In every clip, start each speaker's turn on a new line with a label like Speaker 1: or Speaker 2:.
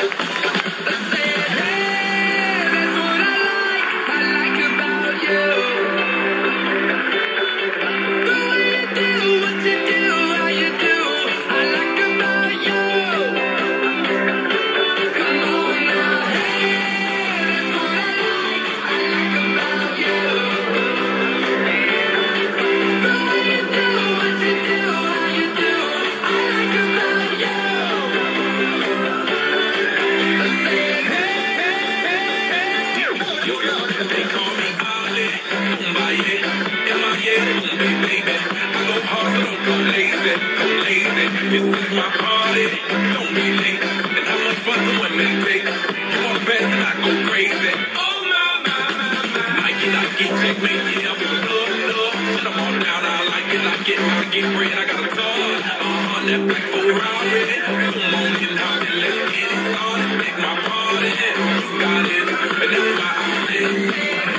Speaker 1: This is my party, don't be late. And how much fun the women take. You want the best and I go crazy. Oh my. Mikey, I get checkmate, yeah, I'm love. Shut them all down, I like it. I get bread, I got a car. That black Ferrari. Come on in, hop in, let's get it started. Make my party, you got it. And that's why I say,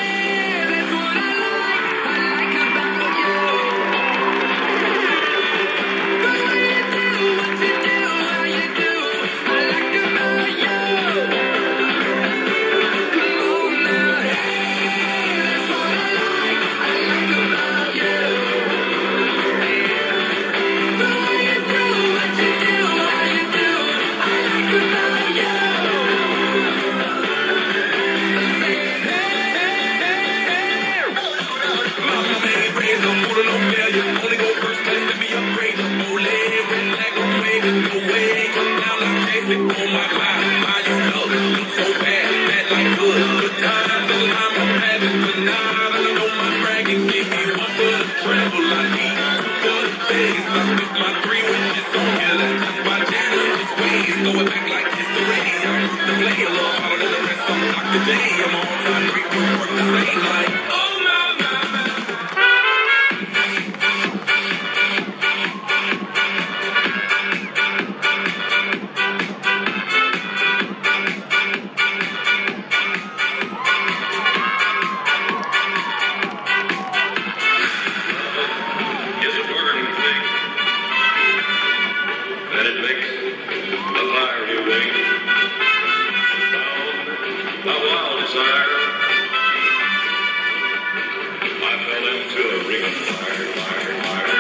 Speaker 1: going back like history. I'm the play a little harder than the rest. I'm Dr. J. I'm on time, great work the same like, oh my. Is it burning thing that it makes the fire you make? Found a wild desire. I fell into a ring of fire.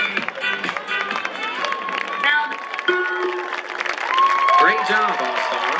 Speaker 2: Great job, All-Star.